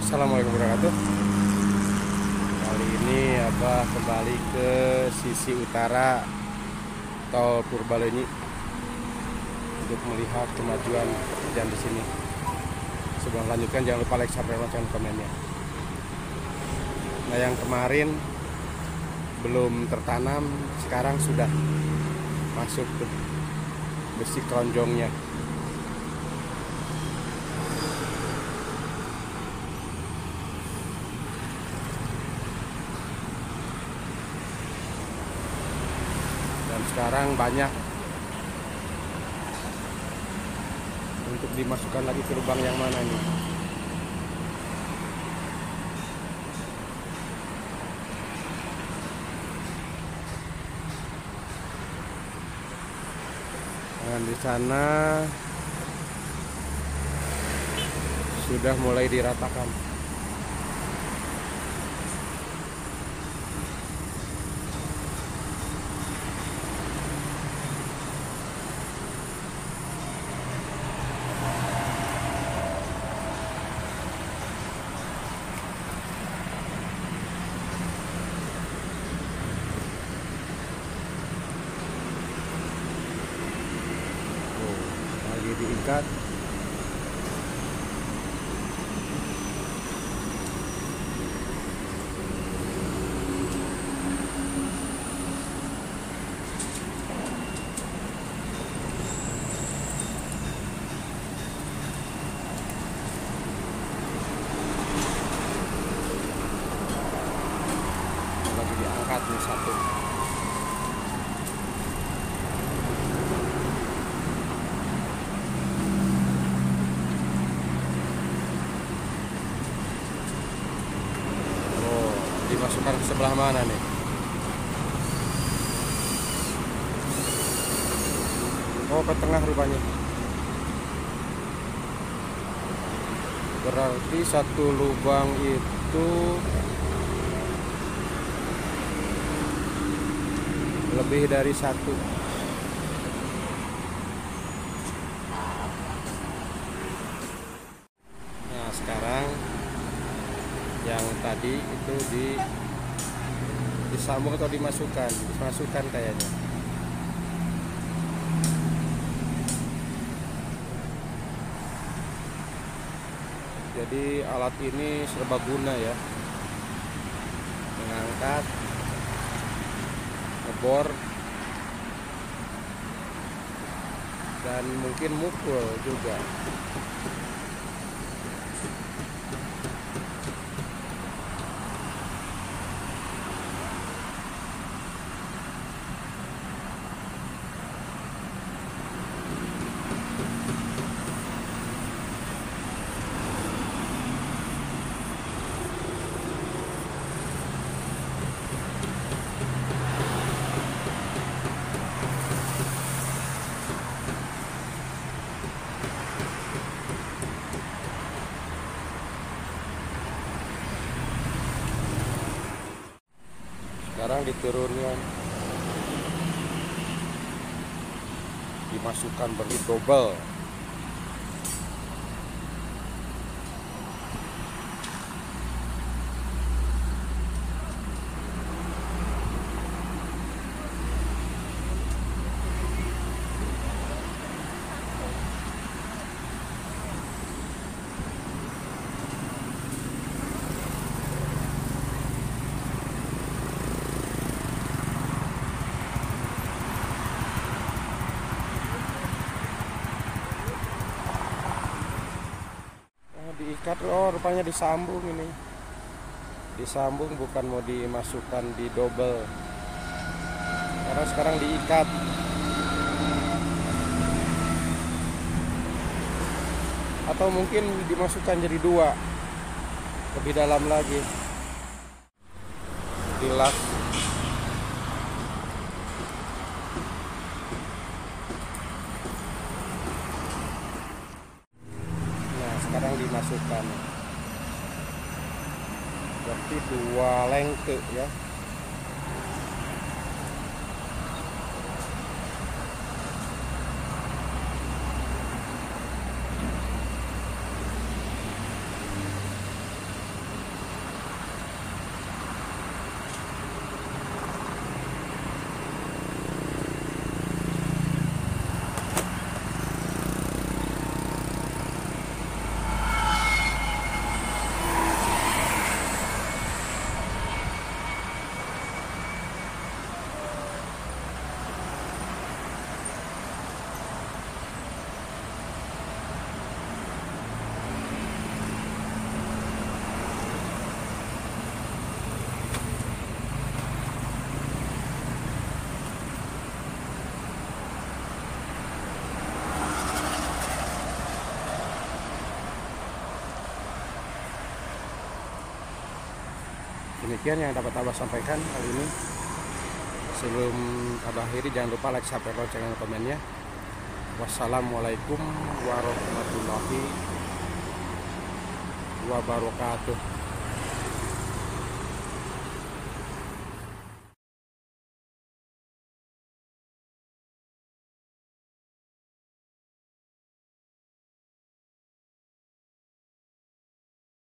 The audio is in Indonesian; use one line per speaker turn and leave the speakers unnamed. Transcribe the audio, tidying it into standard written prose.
Assalamualaikum warahmatullahi wabarakatuh. Kali ini Abah kembali ke sisi utara tol Purbalenyi untuk melihat kemajuan pekerjaan di sini. Sebelum lanjutkan, jangan lupa like, subscribe, dan komennya. Nah, yang kemarin belum tertanam, sekarang sudah masuk tuh besi keronjongnya. Dan sekarang banyak untuk dimasukkan lagi ke lubang yang mana nih. Dan di sana sudah mulai diratakan. Lagi diikat. Lagi diangkat nih satu. Dimasukkan ke sebelah mana nih? Oh, ke tengah rupanya. Berarti satu lubang itu lebih dari satu. Nah, sekarang yang tadi itu disambung atau dimasukkan kayaknya. Jadi alat ini serbaguna ya, mengangkat, ngebor, dan mungkin mukul juga. Sekarang diturunkan, dimasukkan berdobel. Diikat, oh rupanya disambung ini. Disambung, bukan mau dimasukkan di double. Karena sekarang diikat. Atau mungkin dimasukkan jadi dua, lebih dalam lagi. Dilas. Sekarang dimasukkan, berarti dua lengke ya. Demikian yang dapat Abah sampaikan kali ini. Sebelum Abah akhiri, jangan lupa like, subscribe, lonceng, dan komennya. Wassalamualaikum warahmatullahi wabarakatuh.